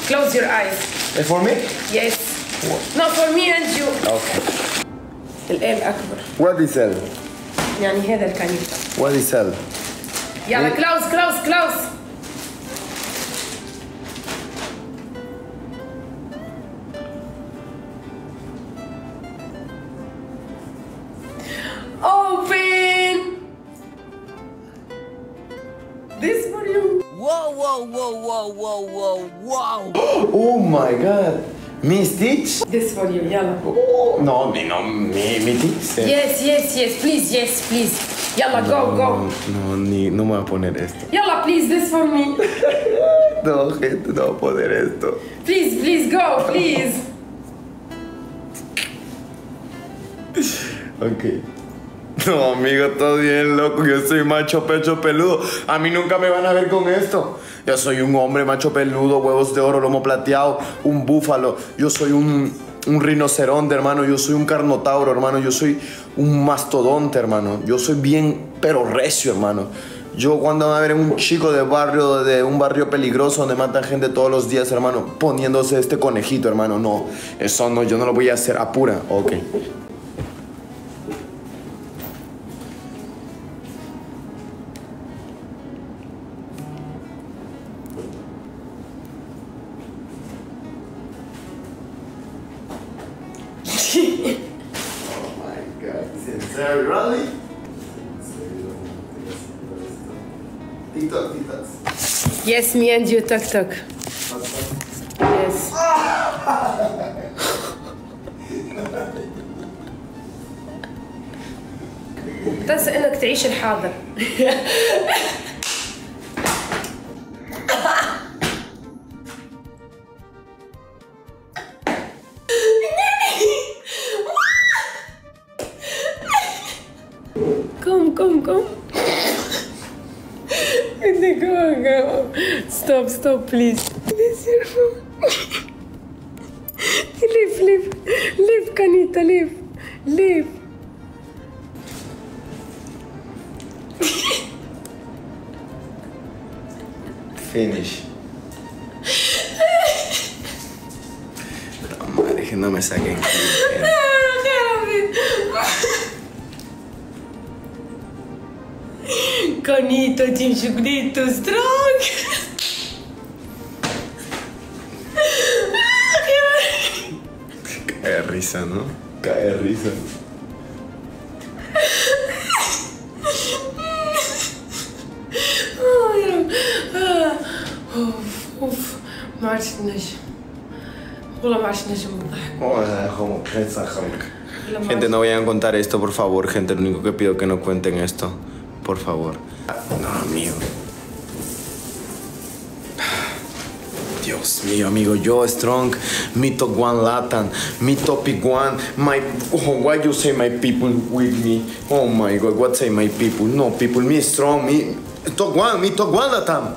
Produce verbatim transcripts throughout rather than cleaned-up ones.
Close your eyes. Is for me? Yes. What? No, for me and you. Okay. الآن أكبر. What is L? يعني هذا الكنيف. What is L? يلا close close close. Open. This for you. Whoa, whoa, whoa, whoa, whoa, whoa, whoa. Oh my god. Me Stitch? This for you, يلا. Oh, no, me, no, me, me Stitch. Yes, yes, yes, please, yes, please. يلا, go, no, go. No, ni, no me voy a poner esto. يلا, please, this for me. No, gente, no voy a poner esto. Please, please, go, please. Ok. No, amigo, todo bien, loco. Yo soy macho pecho peludo. A mí nunca me van a ver con esto. Yo soy un hombre macho peludo, huevos de oro, lomo plateado, un búfalo. Yo soy un, un rinoceronte, hermano. Yo soy un carnotauro, hermano. Yo soy un mastodonte, hermano. Yo soy bien, pero recio, hermano. Yo cuando me va a ver un chico de barrio, de un barrio peligroso donde matan gente todos los días, hermano, poniéndose este conejito, hermano. No, eso no, yo no lo voy a hacer. Apura, ok. Oh my god, sincero, really? TikTok, TikTok. Yes, me and you, tuk tuk. Yes. تنسى انك تعيش الحاضر. Come, come, come. Go, go. Stop, stop, please. Please, your phone. Leave, leave. Leave, Kanita, leave. Leave. Finish. No, madre, que no me saquen. Kanita, team chocolito, strong. Cae de risa, ¿no? Cae de risa. ما عرفتش نجم والله ما عرفتش نجم بالضحك. Gente, no vayan a contar esto, por favor. Gente, lo único que pido es que no cuenten esto. Por favor. No, amigo. Dios mío, amigo. Yo, Strong, mi top one Latin, mi topic one, my... Oh, why you say my people with me? Oh my God, what say my people? No, people, me Strong, me... Top one, mi top one Latin.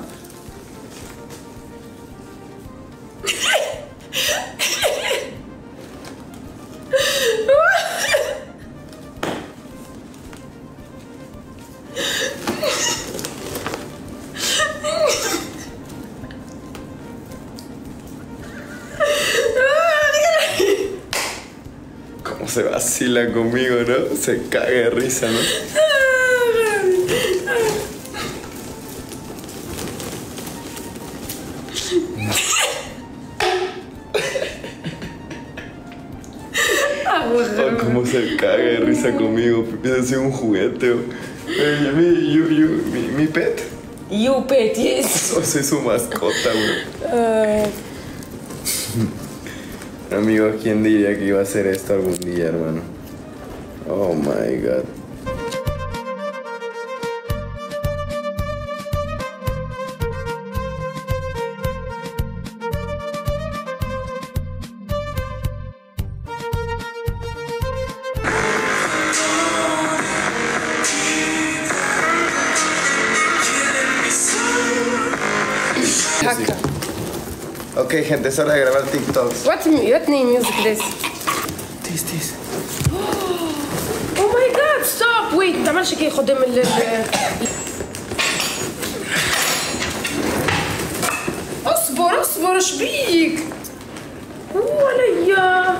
Cómo se vacila conmigo, ¿no? Se caga de risa, ¿no? Oh, cómo se caga de risa conmigo. Empieza a ser un juguete. Hey, mi, you, you, mi, mi pet. You pet, yes. Oh, soy su mascota, güey. Uh... Amigo, ¿quién diría que iba a hacer esto algún día, hermano? Oh my God. Haka. Ok, gente, es hora de grabar TikToks. What, what name music this? This, this. Oh my God, stop! Wait, ما تعملش كي قدام ال... اصبر اصبر اصبر ايش بيك؟ ولا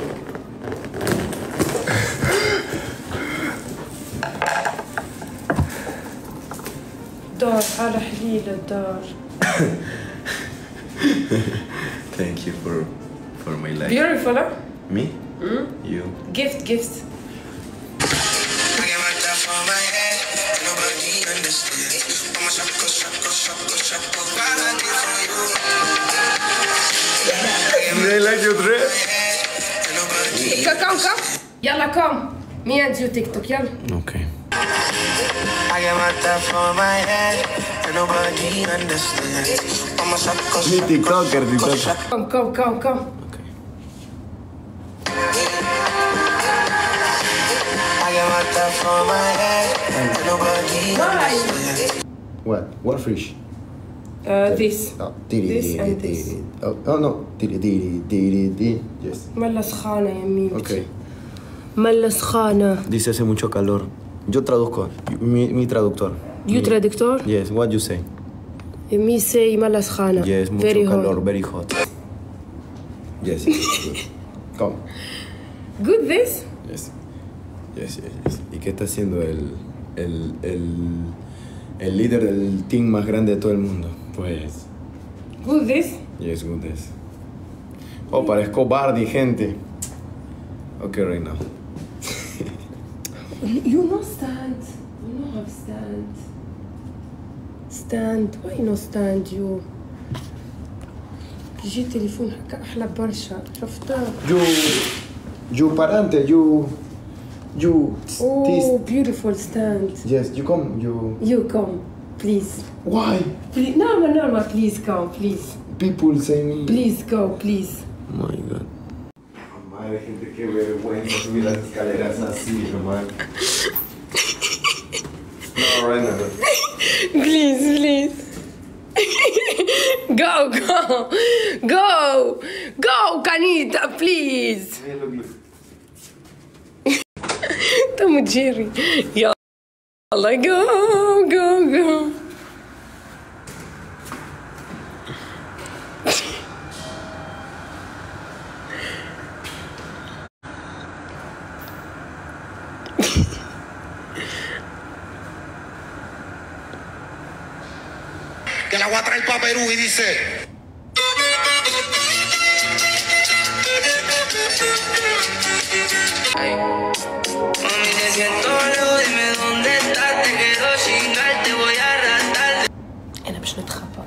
دار على حليلة الدار. Thank you for for my life. Beautiful, huh? Me? Mm? You. Gift, gift. Did I like your dress? Come, come, come. يلا come. Me and you TikTok, يلا. Okay. I get my stuff on my head, and nobody understands. I'm a sucker, Mi TikToker, TikToker. Come, come, come, come. Okay. I get my stuff on my head, and nobody Why? understands. What? What fish? Uh, this. Oh, tiri, This tiri, and this. tiri. Oh, oh no. Tiri, tiri, tiri, tiri. Yes. ملا سخانة يا ميمتي. Okay. ملا سخانة. Dice hace mucho calor. Yo traduzco. Mi, mi traductor. You traductor? Yes. What you say? Me say ملا سخانة. Yes. Mucho Very calor. hot. Very hot. Yes. Yes. Good. Come. Good this? Yes. Yes, yes, yes. ¿Y qué está haciendo el, el, el, el líder del team más grande de todo el mundo? Pues... Good this? Yes, good this. Oh, parezco Bardi, gente. Okay, right now. You no stand. You no have stand. Stand. Why no stand you? يجي تليفون هكا أحلى برشا. شفتها. You... You parante, you... You... Oh, This... beautiful stand. Yes, you come, you... You come, please. Why? Please. Normal, normal. Please come, please. People say me... Please go, please. Oh my God. Madre, gente, qué vergüenza subir las escaleras así, hermano. No, right now. Please, please. Go, go, go, go, Canita, please. Hey, look, look. Tom and Jerry. Yalla, go, go, go. Que la voy a traer para Perú y dice. Mami, te siento lejos, dime dónde estás. Te quiero chingar, te voy a arrastrar. أنا باش نتخبى.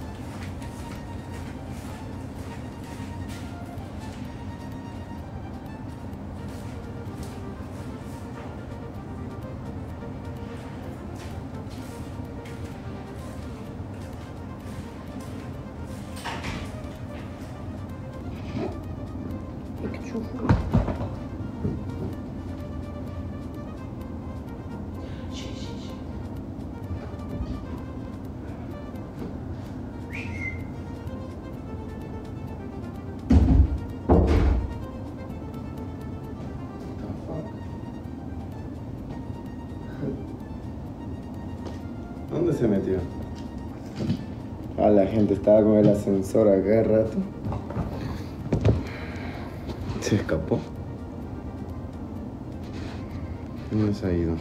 هيك تشوفوا. ¿Dónde se metió? Ah, la gente estaba con el ascensor acá de rato. Se escapó. ¿Dónde se ha ido?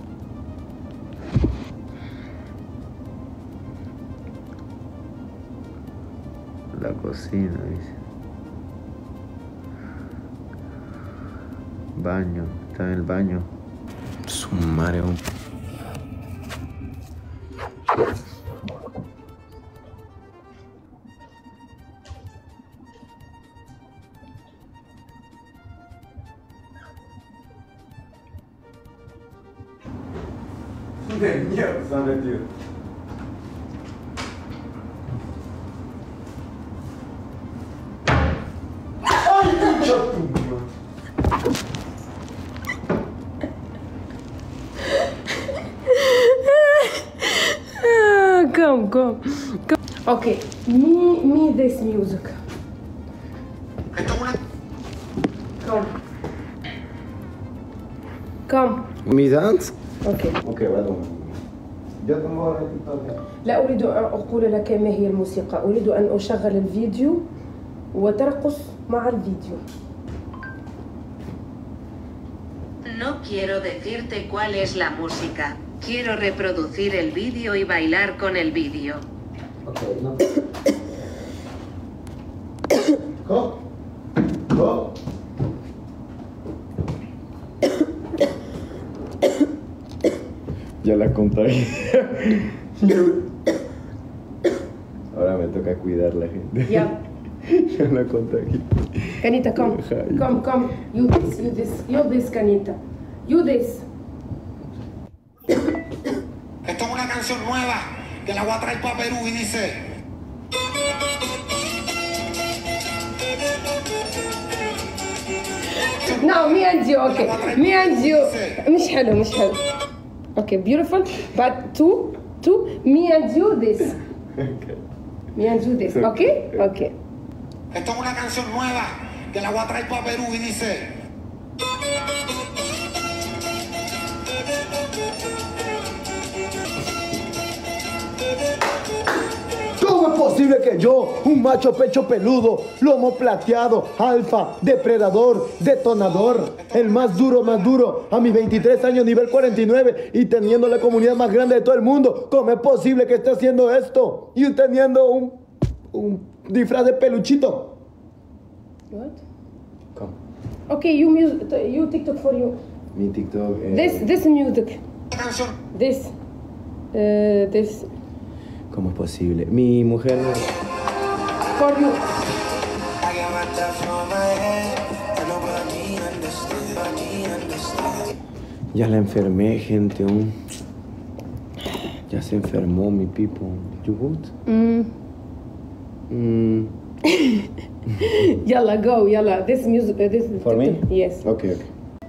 La cocina, dice. Baño, está en el baño. Su madre. ¿Dónde mierda se ha metido? ¡Ay, concha tu madre! Come, come, come. Okay, me, me this music. Come. Come. ¿Mi dance? Okay. Ok, vale. Yo tengo el TikTok. لا أريد أن أقول لك ما هي الموسيقى، أريد أن أشغل الفيديو وترقص مع الفيديو. No quiero decirte cuál es la música. Quiero reproducir el vídeo y bailar con el vídeo. Okay, no. Go. Go. Ya la contagié. Ahora me toca cuidar la gente. Ya. Ya la contagié. Canita, come. Come, come. You this, you this, you this, Canita. You this. Esto es una canción nueva que la voy a traer para Perú y dice. No, me and you, okay. Me and you. مش حلو, مش حلو. Okay, beautiful. But two, two, me and you this. Okay. Me and you this, okay? Okay. Esto es una canción nueva que la voy a traer para Perú y dice. ¿Cómo es posible que yo, un macho pecho peludo, lomo plateado, alfa, depredador, detonador, el más duro, más duro, a mis veintitrés años, nivel cuarenta y nueve, y teniendo la comunidad más grande de todo el mundo, cómo es posible que esté haciendo esto? Y teniendo un, un disfraz de peluchito. What? ¿Cómo? Okay, you music, you TikTok for you. Mi TikTok es... This, this music. Canción. This. Uh, this. ¿Cómo es posible? Mi mujer... For you. Ya la enfermé, gente. un- Ya se enfermó mi people. You good? Mm. Mm. Yalla, go, yalla. This music, uh, this. For me? Yes. Ok, ok.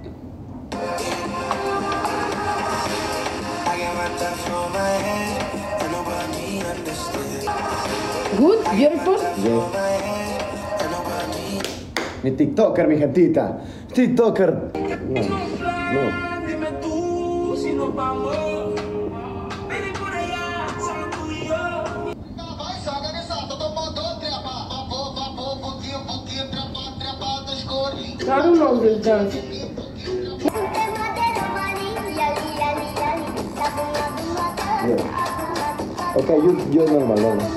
Good, beautiful. Mi TikToker, mi gentita. TikToker. No, no. Dime tú si nos vamos. Ven por allá, solo tú y yo. Vai, saga nessa, tô tomando trepa. Vapor, vapor, pouquinho, pouquinho, trepa, trepa da escolha. I don't know this dance. Yeah. Ok, yo, yo normal, normal.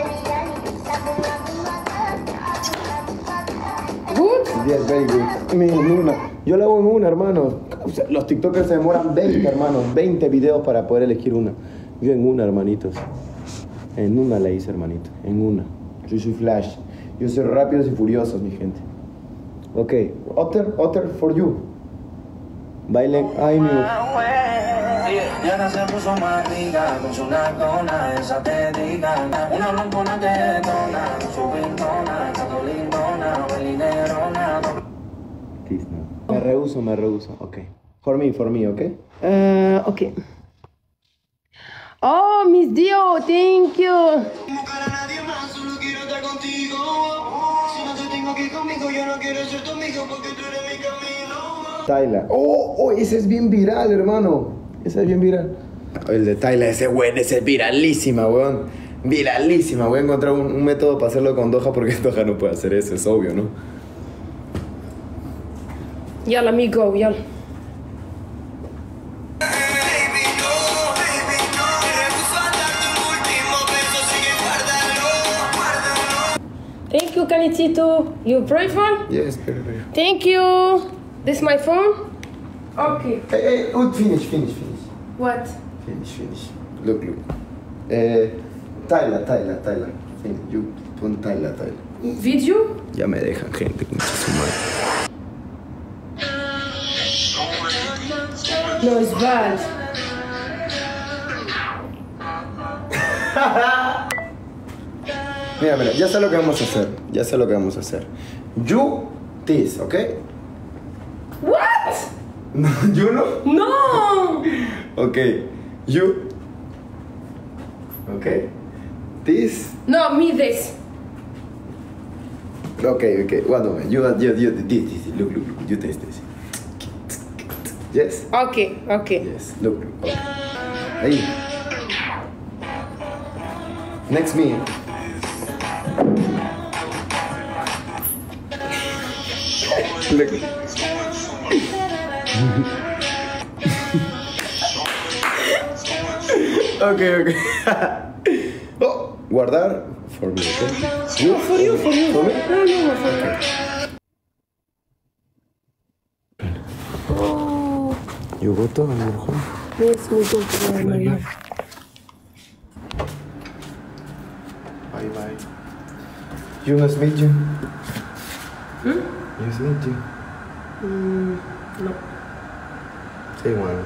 Good. Yes, very good. Mi, en una. Yo la hago en una, hermano. O sea, los TikTokers se demoran veinte, hermanos. veinte videos para poder elegir una. Yo en una, hermanitos. En una la hice, hermanito. En una. Yo soy Flash. Yo soy rápidos y furiosos, mi gente. Ok. Otter, Otter for you. Bailen. Ay, mi... Y ahora se puso más rica con su nalgona, esa te diga. Una blancona te detona, su pintona, esa lindona, belinerona. Please, no. Me rehuso, me rehuso. Ok. For me, for me, ok? Uh, okay. Oh, Miss Dio, thank you. Buscar a nadie más, solo quiero estar contigo. Si no te tengo aquí conmigo, yo no quiero ser tu amigo porque tú eres mi camino. Tyla. Oh, oh, ese es bien viral, hermano. Ese es bien viral. El de Tyla, ese weón, ese es viralísima, weón. Viralísima. Voy a encontrar un, un método para hacerlo con Doja porque Doja no puede hacer eso, es obvio, ¿no? Yalla, me go, yalla. Baby, no, baby, no. Me rehuso a darte un último beso, sigue, guárdalo, guárdalo. Thank you, Canitito. You pray for? Yes, pero, pero. Thank you. This is my phone? Okay. Hey, hey, oh, finish, finish, finish. What? Finish, finish. Look, look. Eh, Tyla, Tyla, Tyla. Fin- You pon Tyla, Tyla. Video? Ya me dejan, gente, con su madre. No, it's bad. Mira, mira, ya sé lo que vamos a hacer. Ya sé lo que vamos a hacer. You, this, ¿ok? What? No, you no. No! Ok. You. Ok. This. No, me this. Ok, ok. One moment. You, you, you, this, this. Look, look, look. You taste this. Yes. Okay, okay. Yes. Look, look. Okay. Ahí. Next me. Ok, ok. Oh, guardar. For me, okay? No, for you, for you. For me? No, no, for you. Oh, You go to mejor. yes, we go to the Maria. Bye bye. You nice meet you. Hmm? Nice meet you. Mm, no. Say one.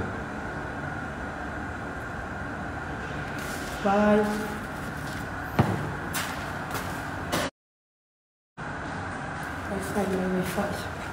Bye. Wi-Fi, my Wi-Fi.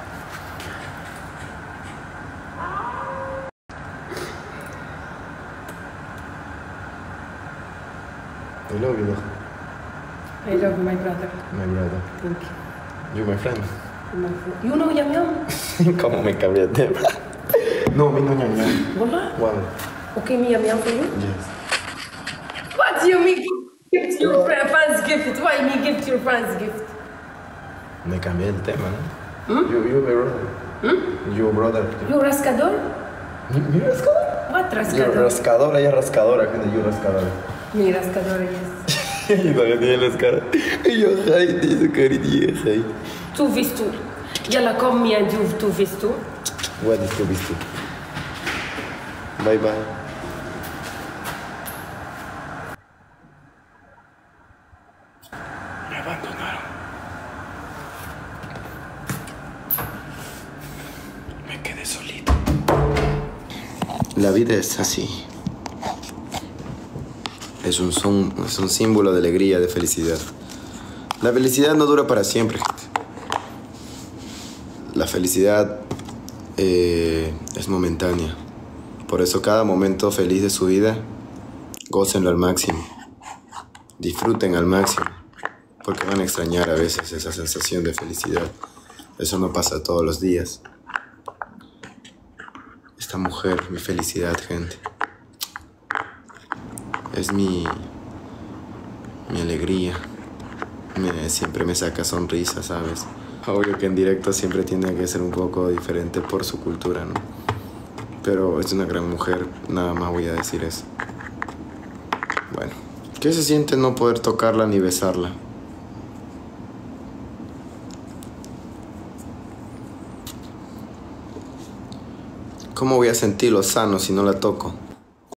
I love you, I love my brother. my brother. Thank you. You my friend. My friend. You know Yam Yam? ¿Cómo me cambié de tema? No, mi no ñam ñam. Wallah? One. Okay, me Yam Yam for you? Yes. What do you mean gift your friend, fans gift? Why me gift your fans gift? Me cambié el tema, ¿no? ¿Mm? You, you my brother. Hmm? You brother. You rascador? Mi, mi rascadora. What You rascador? rascadora, ella rascadora, gente, you rascadora. Mi rascador, yes. Y todavía tiene las caras. Y yo, ay, tiene su carilla, ay. Tu vis tu. Yalla, come me and you tu vis tu. What is tu visto? Bye bye. Me abandonaron. Me quedé solito. La vida es así. Es un, son, es un símbolo de alegría, de felicidad. La felicidad no dura para siempre, gente. La felicidad eh, es momentánea. Por eso cada momento feliz de su vida, gócenlo al máximo. Disfruten al máximo. Porque van a extrañar a veces esa sensación de felicidad. Eso no pasa todos los días. Esta mujer, mi felicidad, gente. Es mi, mi alegría. Me, siempre me saca sonrisa, ¿sabes? Obvio que en directo siempre tiene que ser un poco diferente por su cultura, ¿no? Pero es una gran mujer, nada más voy a decir eso. Bueno, ¿qué se siente no poder tocarla ni besarla? ¿Cómo voy a sentirlo sano si no la toco?